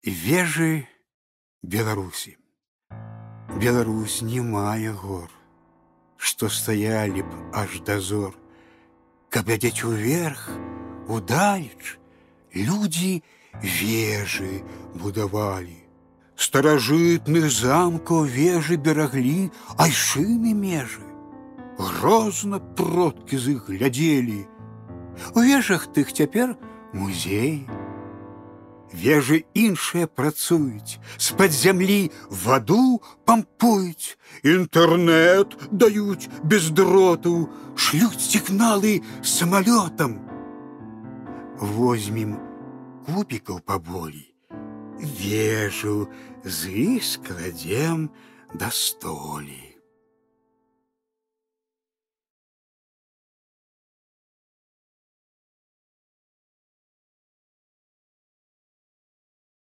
Вежы Беларусі. Беларусь не мае гор, што стаялі б аж дазор, каб глядзець уверх, удалеч, людзі вежы будавалі. Старажытных замкаў вежы бераглі айшыны межы. Грозна продкі з іх глядзелі. У вежах тых цяпер музей. Вежы іншыя працуюць, з-пад зямлі ваду пампуюць, інтэрнэт даюць без дроту, шлюць сігналы самалётам. Возьмем кубікаў паболей, вежу з іх складзем да столі.